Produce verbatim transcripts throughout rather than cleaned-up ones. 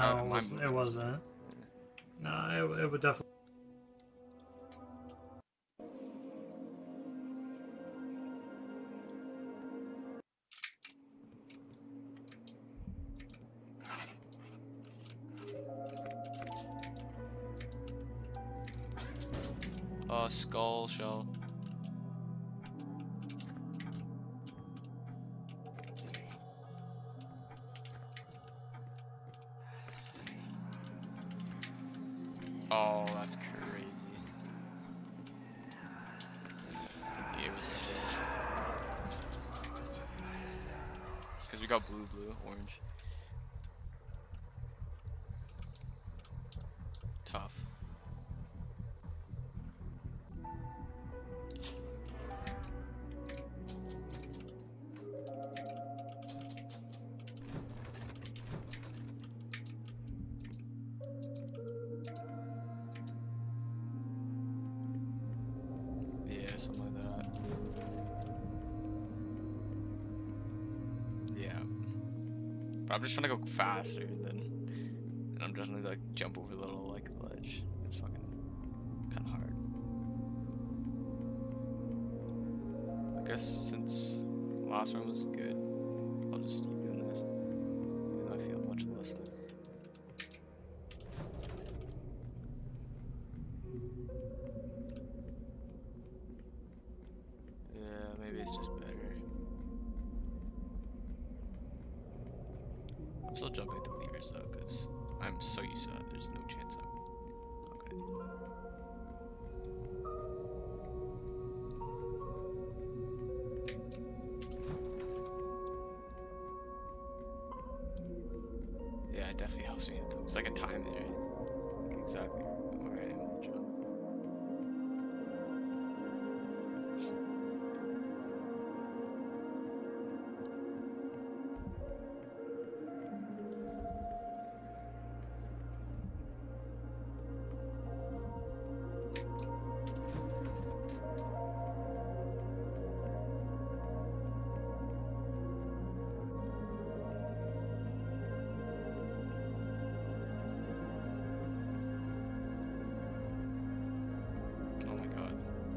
No, uh, it wasn't. It wasn't. No, it, it would definitely. Uh, skull shell. Oh, that's crazy. Yeah, it was ridiculous. Because we got blue, blue, orange. Tough. Yeah, something like that. Yeah. But I'm just trying to go faster than, and I'm just trying to like jump over the little like ledge. It's fucking kind of hard. I guess since the last one was good, I'll just keep doing this. Even though I feel much less than. Yeah, maybe it's just better. I'm still jumping at the levers though, because I'm so used to that. There's no chance I'm not gonna do that. Yeah, it definitely helps me. It's like a time there, like exactly where I am on the jump. Oh my god.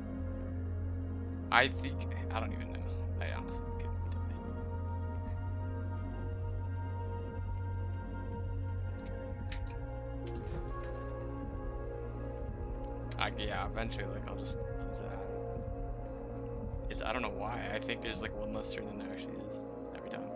I think I don't even know. I honestly couldn't tell you. I, yeah, eventually, like, I'll just use that. It's, I don't know why. I think there's, like, one less turn than there actually is every time.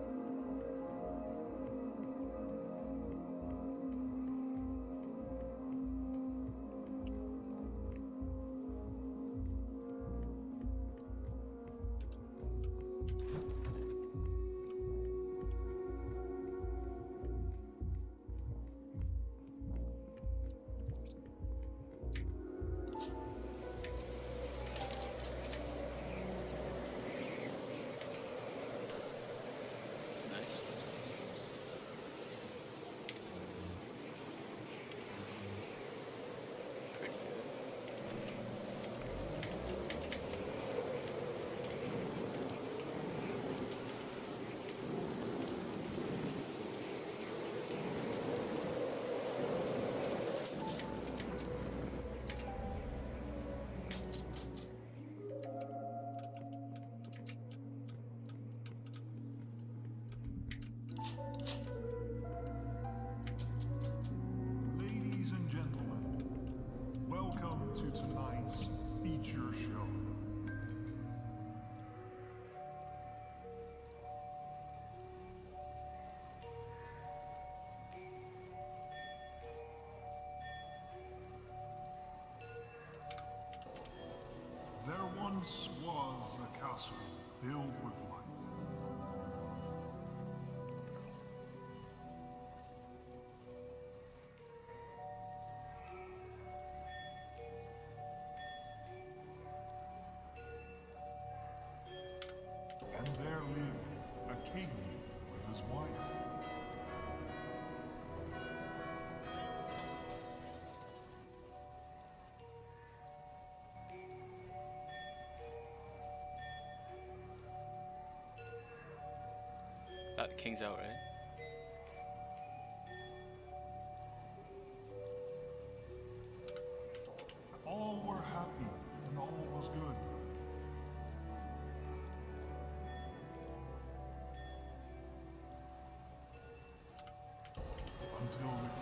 Nice. Pretty good. Ladies and gentlemen, welcome to tonight's feature show. There once was a castle filled with life. And there lived a king with his wife. That king's out, right? until the